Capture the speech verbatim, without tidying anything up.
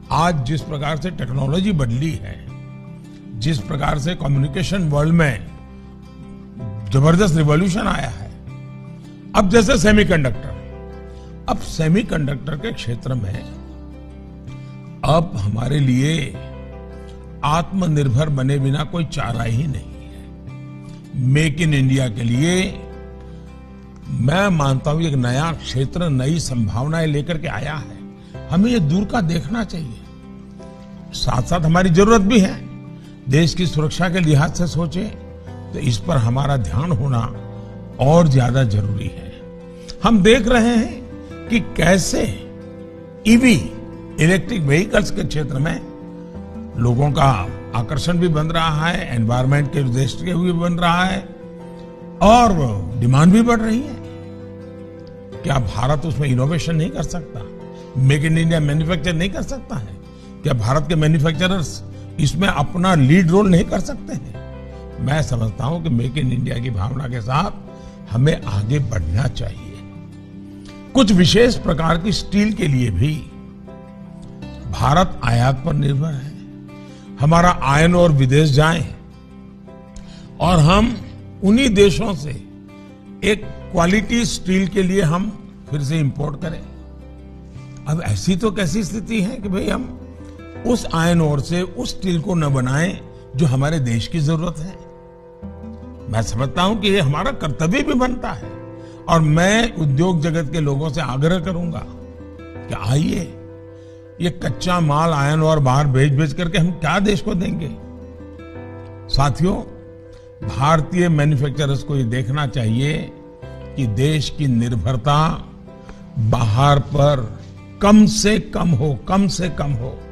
आज जिस प्रकार से टेक्नोलॉजी बदली है, जिस प्रकार से कम्युनिकेशन वर्ल्ड में जबरदस्त रिवॉल्यूशन आया है, अब जैसे सेमीकंडक्टर, अब सेमीकंडक्टर के क्षेत्र में अब हमारे लिए आत्मनिर्भर बने बिना कोई चारा ही नहीं है। मेक इन इंडिया के लिए मैं मानता हूं एक नया क्षेत्र, नई संभावनाएं लेकर के आया है। हमें ये दूर का देखना चाहिए। साथ साथ हमारी जरूरत भी है, देश की सुरक्षा के लिहाज से सोचे तो इस पर हमारा ध्यान होना और ज्यादा जरूरी है। हम देख रहे हैं कि कैसे ईवी, इलेक्ट्रिक व्हीकल्स के क्षेत्र में लोगों का आकर्षण भी बन रहा है, एनवायरमेंट के दृष्टि हुए बन रहा है और डिमांड भी बढ़ रही है। क्या भारत उसमें इनोवेशन नहीं कर सकता? मेक इन इंडिया मैन्युफैक्चर नहीं कर सकता है? क्या भारत के मैन्युफैक्चरर्स इसमें अपना लीड रोल नहीं कर सकते हैं? मैं समझता हूं कि मेक इन इंडिया की भावना के साथ हमें आगे बढ़ना चाहिए। कुछ विशेष प्रकार की स्टील के लिए भी भारत आयात पर निर्भर है। हमारा आयन और विदेश जाए और हम उन्हीं देशों से एक क्वालिटी स्टील के लिए हम फिर से इंपोर्ट करें। अब ऐसी तो कैसी स्थिति है कि भाई हम उस आयन ओर से उस स्टील को न बनाएं जो हमारे देश की जरूरत है। मैं समझता हूं कि ये हमारा कर्तव्य भी बनता है और मैं उद्योग जगत के लोगों से आग्रह करूंगा कि आइए, ये कच्चा माल आयन और बाहर बेच बेच करके हम क्या देश को देंगे। साथियों, भारतीय मैन्युफैक्चरर्स को ये देखना चाहिए कि देश की निर्भरता बाहर पर कम से कम हो, कम से कम हो।